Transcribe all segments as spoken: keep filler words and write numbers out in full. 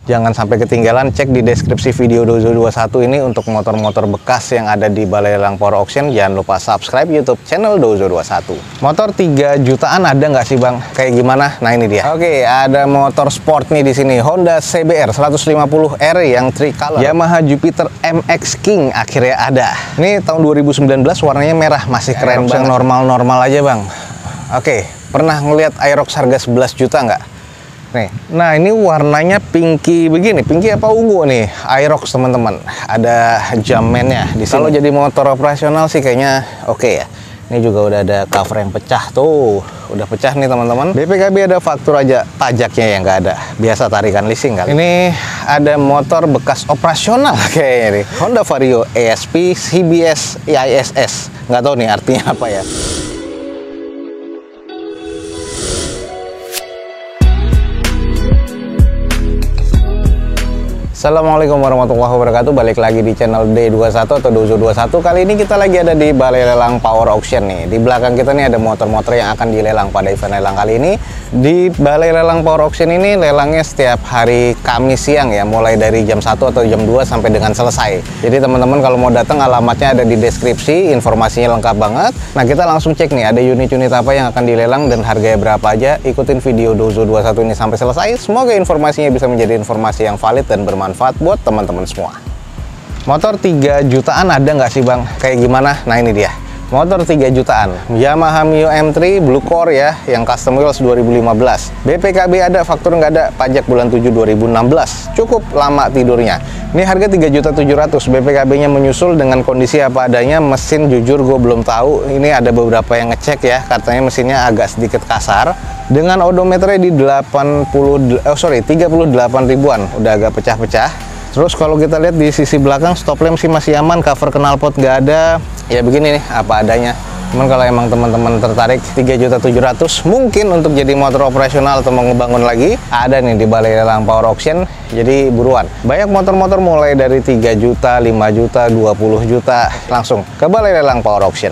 Jangan sampai ketinggalan, cek di deskripsi video Dozo dua puluh satu ini untuk motor-motor bekas yang ada di Balai Lelang Power Auction. Jangan lupa subscribe YouTube channel Dozo dua puluh satu. Motor tiga jutaan ada nggak sih bang? Kayak gimana? Nah ini dia. Oke, ada motor sport nih di sini. Honda C B R seratus lima puluh R yang tricolor. Yamaha Jupiter M X King akhirnya ada. Ini tahun dua ribu sembilan belas, warnanya merah, masih keren banget. Normal-normal aja bang. Oke, pernah ngelihat Aerox harga sebelas juta nggak? Nih, nah ini warnanya pinky begini, pinky apa ungu nih, Aerox teman-teman. Ada jammennya di sini. Kalau jadi motor operasional sih kayaknya oke okay ya. Ini juga udah ada cover yang pecah tuh, udah pecah nih teman-teman. B P K B ada faktur aja, pajaknya yang nggak ada. Biasa tarikan leasing kali. Ini ada motor bekas operasional kayaknya nih, Honda Vario E S P C B S I S S. Nggak tahu nih artinya apa ya. Assalamualaikum warahmatullahi wabarakatuh. Balik lagi di channel D dua puluh satu atau Dozo dua puluh satu. Kali ini kita lagi ada di Balai Lelang Power Auction nih. Di belakang kita nih ada motor-motor yang akan dilelang pada event lelang kali ini. Di Balai Lelang Power Auction ini lelangnya setiap hari Kamis siang ya, mulai dari jam satu atau jam dua sampai dengan selesai. Jadi teman-teman kalau mau datang, alamatnya ada di deskripsi, informasinya lengkap banget. Nah, kita langsung cek nih ada unit-unit apa yang akan dilelang dan harganya berapa aja. Ikutin video Dozo dua puluh satu ini sampai selesai. Semoga informasinya bisa menjadi informasi yang valid dan bermanfaat manfaat buat teman-teman semua. Motor tiga jutaan ada nggak sih bang? Kayak gimana? Nah ini dia, motor tiga jutaan Yamaha Mio M tiga Blue Core ya, yang custom wheels dua ribu lima belas. B P K B ada, faktur nggak ada, pajak bulan tujuh dua ribu enam belas. Cukup lama tidurnya. Ini harga tiga juta tujuh ratus ribu. B P K B nya menyusul dengan kondisi apa adanya. Mesin jujur gue belum tahu. Ini ada beberapa yang ngecek ya, katanya mesinnya agak sedikit kasar. Dengan odometernya di delapan puluh, oh sorry, tiga puluh delapan ribuan, udah agak pecah-pecah. Terus kalau kita lihat di sisi belakang, stop lamp sih masih aman, cover knalpot nggak ada. Ya begini nih, apa adanya. Cuman kalau emang teman-teman tertarik, tiga juta tujuh ratus ribu mungkin untuk jadi motor operasional atau mau ngebangun lagi, ada nih di Balai Lelang Power Auction. Jadi buruan. Banyak motor-motor mulai dari tiga juta, lima juta, dua puluh juta, langsung ke Balai Lelang Power Auction.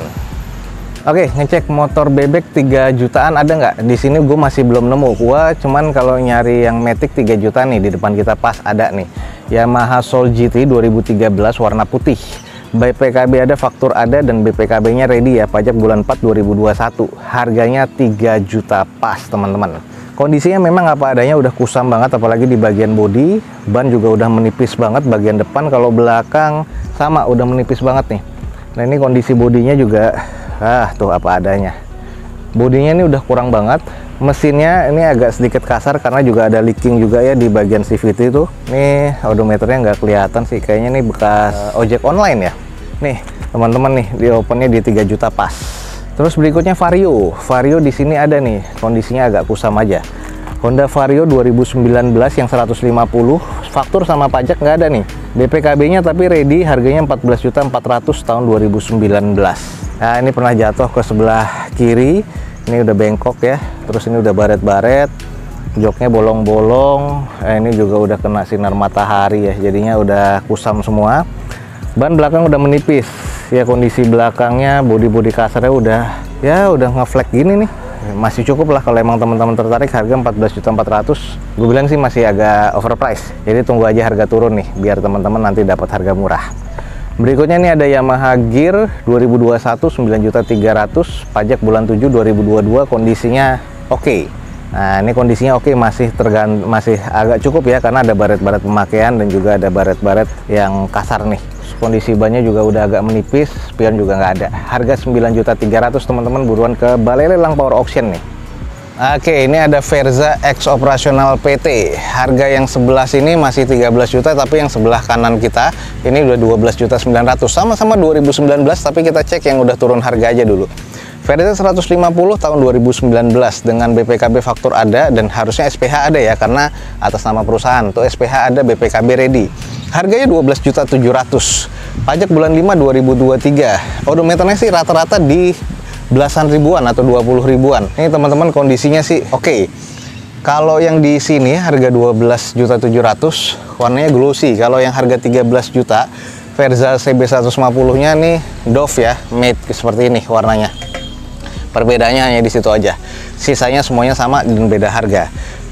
Oke, ngecek motor bebek tiga jutaan ada nggak? Di sini gue masih belum nemu. Gua cuman kalau nyari yang Matic tiga juta nih, di depan kita pas ada nih. Yamaha Soul G T dua ribu tiga belas warna putih. B P K B ada, faktur ada, dan B P K B-nya ready ya. Pajak bulan empat dua ribu dua puluh satu. Harganya tiga juta pas, teman-teman. Kondisinya memang apa adanya, udah kusam banget, apalagi di bagian bodi. Ban juga udah menipis banget bagian depan. Kalau belakang sama, udah menipis banget nih. Nah, ini kondisi bodinya juga ah tuh apa adanya. Bodinya ini udah kurang banget. Mesinnya ini agak sedikit kasar karena juga ada leaking juga ya di bagian C V T itu. Nih odometernya nggak kelihatan sih, kayaknya nih bekas uh, ojek online ya. Nih teman-teman nih, di opennya di tiga juta pas. Terus berikutnya Vario. Vario di sini ada nih, kondisinya agak kusam aja. Honda Vario dua ribu sembilan belas yang seratus lima puluh, faktur sama pajak nggak ada nih. B P K B-nya tapi ready, harganya empat belas juta empat ratus ribu tahun dua ribu sembilan belas. Nah, ini pernah jatuh ke sebelah kiri. Ini udah bengkok ya. Terus ini udah baret-baret. Joknya bolong-bolong. Nah, ini juga udah kena sinar matahari ya. Jadinya udah kusam semua. Ban belakang udah menipis. Ya kondisi belakangnya, bodi-bodi kasarnya udah ya udah ngeflek gini nih. Masih cukup lah kalau emang teman-teman tertarik. Harga empat belas juta empat ratus ribu. Gue bilang sih masih agak overpriced. Jadi tunggu aja harga turun nih, biar teman-teman nanti dapat harga murah. Berikutnya nih ada Yamaha Gear dua ribu dua puluh satu sembilan juta tiga ratus ribu, pajak bulan tujuh dua ribu dua puluh dua, kondisinya oke. Okay. Nah, ini kondisinya oke, okay, masih tergant masih agak cukup ya karena ada baret-baret pemakaian dan juga ada baret-baret yang kasar nih. Kondisi bannya juga udah agak menipis, spion juga nggak ada. Harga sembilan juta tiga ratus ribu, teman-teman buruan ke Balai Lelang Power Auction nih. Oke, ini ada Verza X operasional P T. Harga yang sebelah sini masih tiga belas juta, tapi yang sebelah kanan kita ini udah dua belas juta sembilan ratus. Sama-sama dua ribu sembilan belas, tapi kita cek yang udah turun harga aja dulu. Verza seratus lima puluh tahun dua ribu sembilan belas dengan B P K B faktur ada dan harusnya S P H ada ya, karena atas nama perusahaan. Tuh S P H ada, B P K B ready. Harganya dua belas juta tujuh ratus. Pajak bulan lima dua ribu dua puluh tiga. Odometernya sih rata-rata di belasan ribuan atau dua puluh ribuan. Ini teman-teman kondisinya sih oke. Okay. Kalau yang di sini harga dua belas juta tujuh ratus, warnanya glossy. Kalau yang harga tiga belas juta, Verza C B seratus lima puluh nya nih Dove ya, matte seperti ini warnanya. Perbedaannya hanya di situ aja. Sisanya semuanya sama dan beda harga.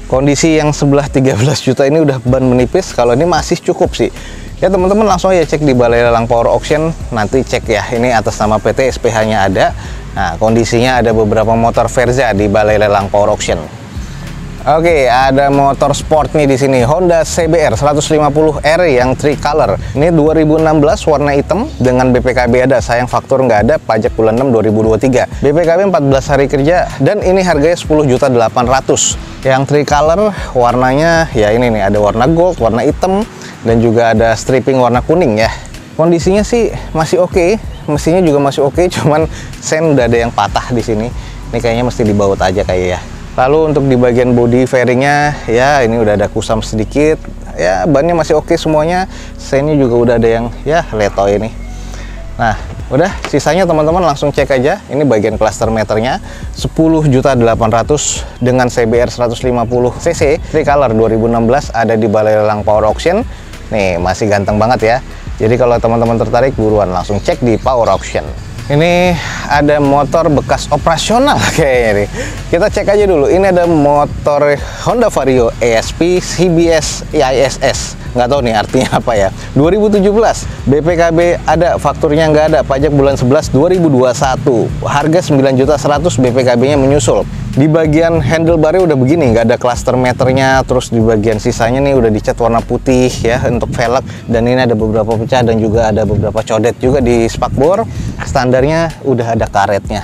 Kondisi yang sebelah tiga belas juta ini udah ban menipis, kalau ini masih cukup sih. Ya teman-teman langsung aja cek di Balai Lelang Power Auction, nanti cek ya, ini atas nama P T, S P H-nya ada. Nah, kondisinya ada beberapa motor Verza di Balai Lelang Power Auction. Oke, ada motor sport nih di sini, Honda C B R seratus lima puluh R yang tricolor. Ini dua ribu enam belas warna hitam dengan B P K B ada, sayang faktur nggak ada, pajak bulan enam dua ribu dua puluh tiga. B P K B empat belas hari kerja dan ini harganya sepuluh juta delapan ratus ribu. Yang tricolor warnanya ya ini nih, ada warna gold, warna hitam dan juga ada striping warna kuning ya. Kondisinya sih masih oke, okay. Mesinnya juga masih oke, okay, cuman sen udah ada yang patah di sini. Ini kayaknya mesti dibaut aja kayak ya. Lalu untuk di bagian body fairingnya ya ini udah ada kusam sedikit ya, bannya masih oke semuanya, sennya juga udah ada yang ya letoy ini. Nah udah, sisanya teman-teman langsung cek aja. Ini bagian cluster meternya sepuluh juta delapan ratus ribu dengan C B R seratus lima puluh cc tricolor dua ribu enam belas, ada di Balai Lelang Power Auction. Nih masih ganteng banget ya, jadi kalau teman-teman tertarik buruan langsung cek di Power Auction. Ini ada motor bekas operasional kayaknya nih. Kita cek aja dulu. Ini ada motor Honda Vario E S P C B S I S S. Nggak tahu nih artinya apa ya. dua ribu tujuh belas. B P K B ada, fakturnya nggak ada. Pajak bulan sebelas dua ribu dua puluh satu. Harga sembilan juta seratus ribu, B P K B-nya menyusul. Di bagian handlebar udah begini, nggak ada cluster meternya. Terus di bagian sisanya nih udah dicat warna putih ya untuk velg. Dan ini ada beberapa pecah dan juga ada beberapa codet juga di spakbor. Standarnya udah ada karetnya.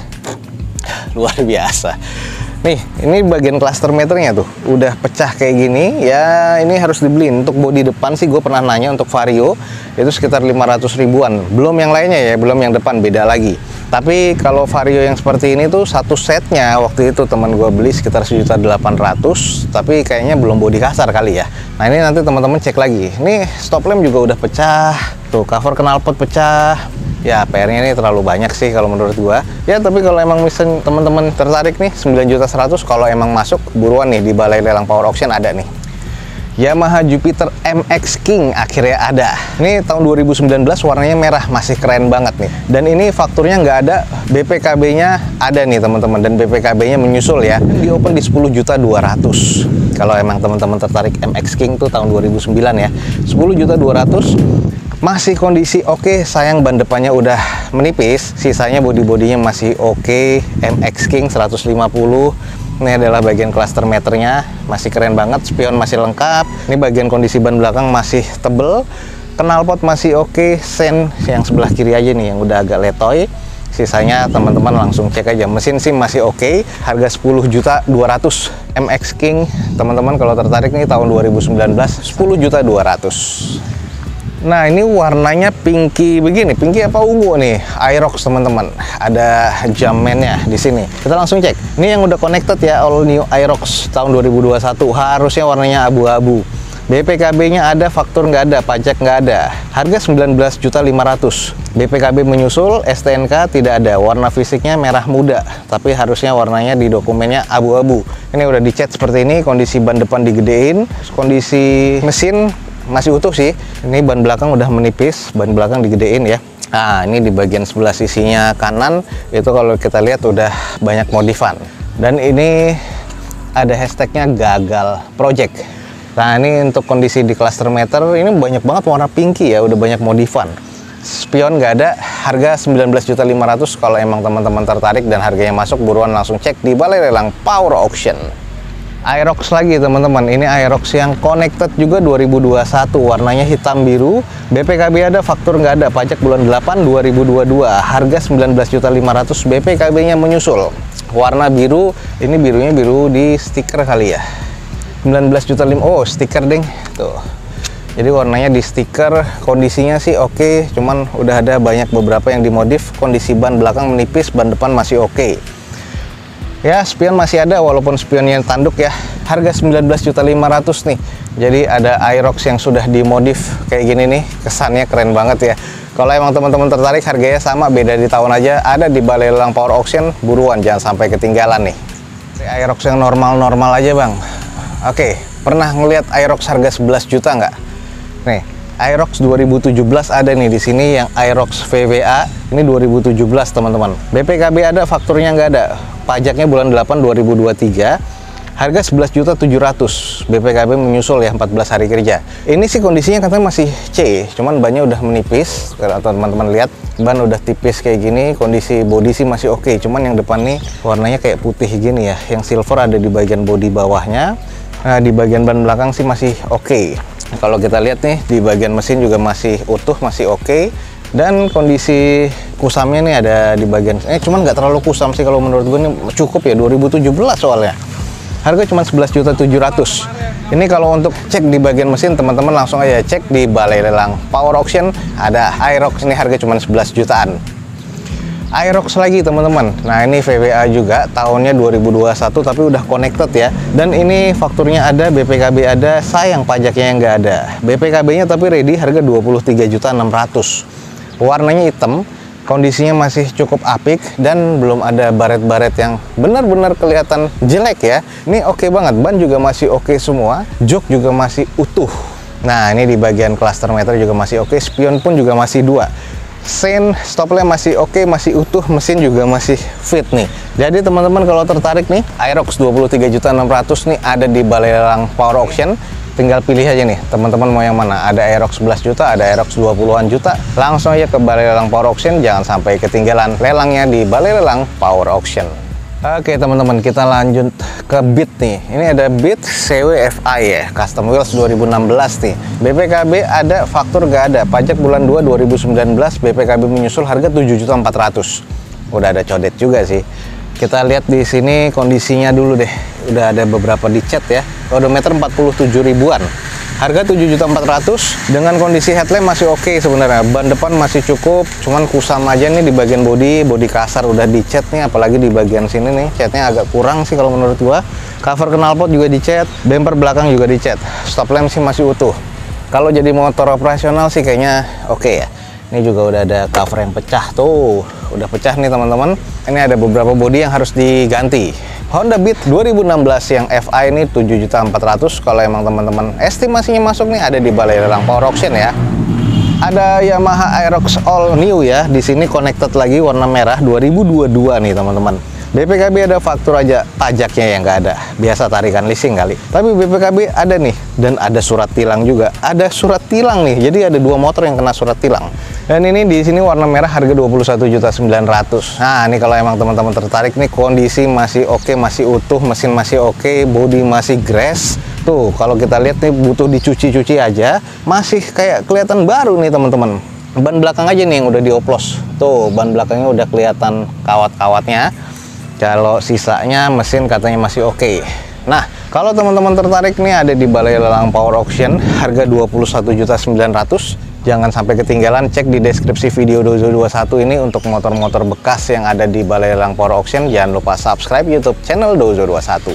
Luar biasa. Nih, ini bagian cluster meternya tuh udah pecah kayak gini ya. Ini harus dibeliin. Untuk bodi depan sih gue pernah nanya untuk Vario itu sekitar lima ratus ribuan. Belum yang lainnya ya, belum yang depan, beda lagi. Tapi kalau Vario yang seperti ini tuh satu setnya waktu itu teman gue beli sekitar sejuta delapan ratus, tapi kayaknya belum bodi kasar kali ya. Nah ini nanti teman-teman cek lagi. Ini stop lamp juga udah pecah. Tuh cover knalpot pecah. Ya P R-nya ini terlalu banyak sih kalau menurut gua. Ya tapi kalau emang misalnya teman-teman tertarik nih sembilan juta seratus, kalau emang masuk buruan nih di Balai Lelang Power Auction ada nih. Yamaha Jupiter M X King akhirnya ada. Ini tahun dua ribu sembilan belas, warnanya merah, masih keren banget nih. Dan ini fakturnya nggak ada, B P K B-nya ada nih teman-teman, dan B P K B-nya menyusul ya. Di open di sepuluh juta dua ratus ribu. Kalau emang teman-teman tertarik M X King tuh tahun dua ribu sembilan ya, sepuluh juta dua ratus ribu. Masih kondisi oke, okay. Sayang ban depannya udah menipis, sisanya bodi-bodinya masih oke. Okay. M X King seratus lima puluh. Ini adalah bagian cluster meternya, masih keren banget, spion masih lengkap. Ini bagian kondisi ban belakang masih tebel, knalpot masih oke, okay. Sen yang sebelah kiri aja nih yang udah agak letoy. Sisanya teman-teman langsung cek aja. Mesin SIM masih oke, okay. Harga sepuluh juta dua ratus ribu. M X King teman-teman kalau tertarik nih tahun dua ribu sembilan belas, sepuluh juta dua ratus ribu. Nah ini warnanya pinky begini, pinky apa ungu nih, Aerox teman-teman. Ada jamnya di sini. Kita langsung cek. Ini yang udah connected ya, all new Aerox tahun dua ribu dua puluh satu. Harusnya warnanya abu-abu. B P K B-nya ada, faktur nggak ada, pajak nggak ada. Harga sembilan belas juta lima ratus ribu. B P K B menyusul, S T N K tidak ada. Warna fisiknya merah muda, tapi harusnya warnanya di dokumennya abu-abu. Ini udah dicat seperti ini, kondisi ban depan digedein, kondisi mesin masih utuh sih. Ini ban belakang udah menipis, ban belakang digedein ya. Nah ini di bagian sebelah sisinya kanan itu kalau kita lihat udah banyak modifan. Dan ini ada hashtagnya gagal project. Nah ini untuk kondisi di cluster meter ini banyak banget warna pinky ya, udah banyak modifan. Spion nggak ada, harga sembilan belas juta lima ratus ribu. Kalau emang teman-teman tertarik dan harganya masuk, buruan langsung cek di Balai Lelang Power Auction. Aerox lagi teman-teman, ini Aerox yang connected juga dua ribu dua puluh satu, warnanya hitam biru. B P K B ada, faktur nggak ada, pajak bulan delapan dua ribu dua puluh dua. Harga sembilan belas juta lima ratus ribu, B P K B-nya menyusul. Warna biru, ini birunya biru di stiker kali ya. sembilan belas juta lima ratus ribu, oh stiker deng tuh. Jadi warnanya di stiker, kondisinya sih oke, okay, cuman udah ada banyak beberapa yang dimodif. Kondisi ban belakang menipis, ban depan masih oke. Okay. Ya, spion masih ada walaupun spionnya tanduk ya. Harga sembilan belas juta lima ratus ribu nih. Jadi ada Aerox yang sudah dimodif kayak gini nih. Kesannya keren banget ya. Kalau emang teman-teman tertarik, harganya sama, beda di tahun aja. Ada di Balai Lelang Power Auction, buruan jangan sampai ketinggalan nih. Aerox yang normal-normal aja bang. Oke, pernah ngelihat Aerox harga sebelas juta nggak? Nih, Aerox dua ribu tujuh belas ada nih di sini yang Aerox V V A. Ini dua ribu tujuh belas teman-teman. B P K B ada, fakturnya nggak ada. Pajaknya bulan delapan dua ribu dua puluh tiga. harga sebelas juta tujuh ratus ribu, B P K B menyusul ya, empat belas hari kerja. Ini sih kondisinya katanya masih C, cuman bannya udah menipis. Kalau teman-teman lihat, ban udah tipis kayak gini, kondisi bodi sih masih oke, cuman yang depan nih warnanya kayak putih gini ya, yang silver ada di bagian bodi bawahnya. Nah, di bagian ban belakang sih masih oke. Kalau kita lihat nih, di bagian mesin juga masih utuh, masih oke. Dan kondisi kusamnya nih ada di bagian, eh cuman nggak terlalu kusam sih kalau menurut gue, ini cukup ya, dua ribu tujuh belas soalnya. Harga cuma sebelas juta tujuh ratus ribu. Ini kalau untuk cek di bagian mesin, teman-teman langsung aja cek di Balai Lelang Power Auction. Ada Aerox, ini harga cuma sebelas jutaan. Aerox lagi teman-teman. Nah ini V W A juga, tahunnya dua ribu dua puluh satu, tapi udah connected ya. Dan ini fakturnya ada, B P K B ada, sayang pajaknya yang nggak ada. B P K B-nya tapi ready, harga dua puluh tiga juta enam ratus ribu. Warnanya hitam. Kondisinya masih cukup apik dan belum ada baret-baret yang benar-benar kelihatan jelek ya. Ini oke banget, ban juga masih oke semua, jok juga masih utuh. Nah ini di bagian cluster meter juga masih oke, spion pun juga masih dua. Sein, stop lamp masih oke, masih utuh, mesin juga masih fit nih. Jadi teman-teman kalau tertarik nih, Aerox dua puluh tiga juta enam ratus ribu nih ada di Balai Lelang Power Auction. Tinggal pilih aja nih teman-teman mau yang mana. Ada Aerox sebelas juta, ada Aerox dua puluhan juta. Langsung aja ke Balai Lelang Power Auction, jangan sampai ketinggalan lelangnya di Balai Lelang Power Auction. Oke teman-teman, kita lanjut ke Beat nih. Ini ada Beat C W F I ya, Custom Wheels dua ribu enam belas nih. B P K B ada, faktur gak ada. Pajak bulan dua dua ribu sembilan belas, B P K B menyusul, harga tujuh juta empat ratus ribu. Udah ada codet juga sih. Kita lihat di sini kondisinya dulu deh. Udah ada beberapa dicat ya. Odometer empat puluh tujuh ribuan. Harga tujuh juta empat ratus ribu. Dengan kondisi headlamp masih oke sebenarnya. Ban depan masih cukup, cuman kusam aja nih di bagian bodi, bodi kasar udah dicat nih, apalagi di bagian sini nih catnya agak kurang sih kalau menurut gua. Cover knalpot juga dicat, bumper belakang juga dicat. Stop lamp sih masih utuh. Kalau jadi motor operasional sih kayaknya oke ya. Ini juga udah ada cover yang pecah tuh, udah pecah nih teman-teman. Ini ada beberapa bodi yang harus diganti. Honda Beat dua ribu enam belas yang F I ini tujuh juta empat ratus ribu. Kalau emang teman-teman estimasinya masuk nih, ada di Balai Lelang Power Auction ya. Ada Yamaha Aerox All New ya, di sini connected lagi warna merah dua ribu dua puluh dua nih teman-teman. B P K B ada, faktur aja, pajaknya yang nggak ada. Biasa tarikan leasing kali. Tapi B P K B ada nih, dan ada surat tilang juga. Ada surat tilang nih, jadi ada dua motor yang kena surat tilang. Dan ini di sini warna merah, harga dua puluh satu juta sembilan ratus ribu. Nah, ini kalau emang teman-teman tertarik nih, kondisi masih oke, masih utuh, mesin masih oke, bodi masih grass. Tuh, kalau kita lihat nih butuh dicuci-cuci aja, masih kayak kelihatan baru nih teman-teman. Ban belakang aja nih yang udah dioplos. Tuh, ban belakangnya udah kelihatan kawat-kawatnya. Kalau sisanya mesin katanya masih oke. Nah, kalau teman-teman tertarik nih, ada di Balai Lelang Power Auction, harga dua puluh satu juta sembilan ratus ribu. Jangan sampai ketinggalan, cek di deskripsi video Dozo dua puluh satu ini untuk motor-motor bekas yang ada di Balai Lelang Power Auction. Jangan lupa subscribe YouTube channel Dozo dua puluh satu.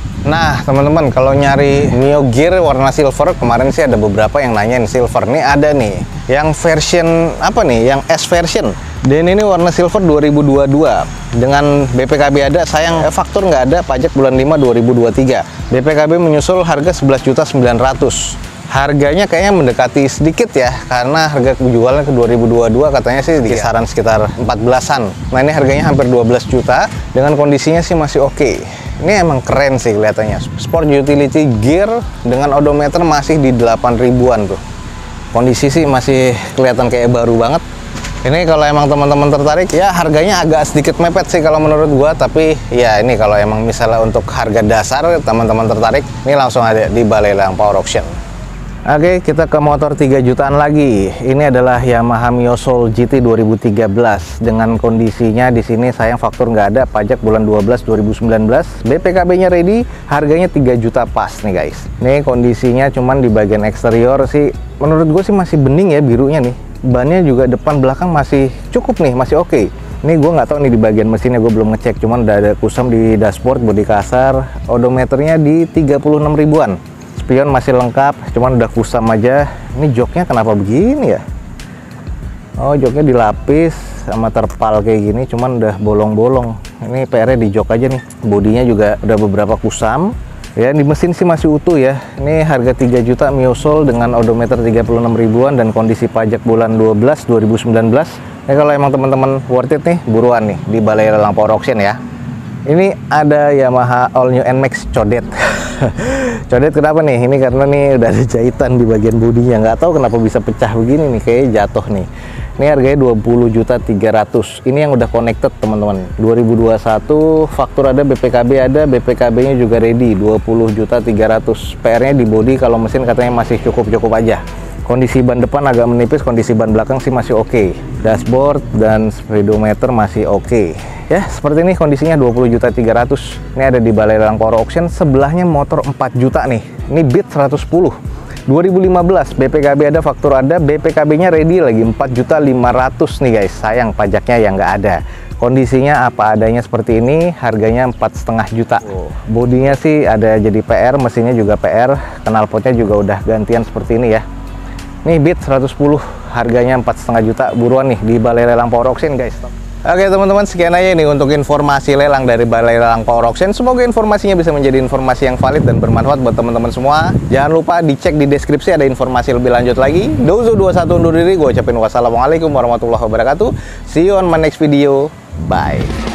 Nah teman-teman, kalau nyari Mio Gear warna silver, kemarin sih ada beberapa yang nanyain silver. Nih ada nih yang version apa nih, yang S version, dan ini warna silver dua ribu dua puluh dua. Dengan B P K B ada, sayang faktur nggak ada, pajak bulan lima dua ribu dua puluh tiga. B P K B menyusul, harga sebelas juta sembilan ratus ribu. Harganya kayaknya mendekati sedikit ya, karena harga jualnya ke dua ribu dua puluh dua katanya sih di kisaran sekitar empat belasan. Nah ini harganya hampir dua belas juta, dengan kondisinya sih masih oke. Ini emang keren sih kelihatannya. Sport utility gear dengan odometer masih di delapan ribuan tuh. Kondisi sih masih kelihatan kayak baru banget. Ini kalau emang teman-teman tertarik ya, harganya agak sedikit mepet sih kalau menurut gua, tapi ya ini kalau emang misalnya untuk harga dasar teman-teman tertarik, ini langsung ada di Balai Lelang Power Auction. Oke, kita ke motor tiga jutaan lagi. Ini adalah Yamaha Mio Soul G T dua ribu tiga belas. Dengan kondisinya di sini sayang faktur nggak ada, pajak bulan dua belas dua ribu sembilan belas. B P K B-nya ready, harganya tiga juta pas nih guys. Nih kondisinya cuman di bagian eksterior sih menurut gue sih masih bening ya, birunya nih. Bannya juga depan belakang masih cukup nih, masih oke. Okay. Ini gue nggak tahu nih di bagian mesinnya, gue belum ngecek, cuman udah ada kusam di dashboard, bodi kasar, odometernya di tiga puluh enam ribuan. Spion masih lengkap, cuman udah kusam aja. Ini joknya kenapa begini ya? Oh, joknya dilapis sama terpal kayak gini, cuman udah bolong-bolong. Ini P R-nya di jok aja nih. Bodinya juga udah beberapa kusam. Ya, di mesin sih masih utuh ya. Ini harga tiga juta Mio Soul dengan odometer tiga puluh enam ribuan dan kondisi pajak bulan dua belas dua ribu sembilan belas. Ya kalau emang teman-teman worth it nih, buruan nih di Balai Lelang Power Auction ya. Ini ada Yamaha All New N Max codet. Codet kenapa nih? Ini karena nih udah ada jahitan di bagian bodinya. Nggak tahu kenapa bisa pecah begini nih, kayaknya jatuh nih. Ini harganya dua puluh juta tiga ratus ribu. Ini yang udah connected teman-teman. dua ribu dua puluh satu, faktur ada, B P K B ada, B P K B-nya juga ready. dua puluh juta tiga ratus ribu. P R-nya di bodi, kalau mesin katanya masih cukup-cukup aja. Kondisi ban depan agak menipis, kondisi ban belakang sih masih oke. Okay. Dashboard dan speedometer masih oke. Okay. Ya, seperti ini kondisinya dua puluh juta tiga ratus ribu. Ini ada di Balai Lelang Power Auction. Sebelahnya motor empat juta nih. Ini Beat seratus sepuluh. dua ribu lima belas, B P K B ada, faktur ada, B P K B-nya ready lagi empat juta lima ratus ribu nih guys. Sayang pajaknya yang nggak ada. Kondisinya apa adanya seperti ini, harganya empat koma lima juta. Oh. Bodinya sih ada jadi P R, mesinnya juga P R, knalpotnya juga udah gantian seperti ini ya. Nih Beat seratus sepuluh, harganya empat koma lima juta. Buruan nih di Balai Lelang Power Auction guys. Oke teman-teman, sekian aja nih untuk informasi lelang dari Balai Lelang Power Auction. Semoga informasinya bisa menjadi informasi yang valid dan bermanfaat buat teman-teman semua. Jangan lupa dicek di deskripsi, ada informasi lebih lanjut lagi. Dozo dua puluh satu undur diri, gue ucapin wassalamualaikum warahmatullahi wabarakatuh. See you on my next video. Bye.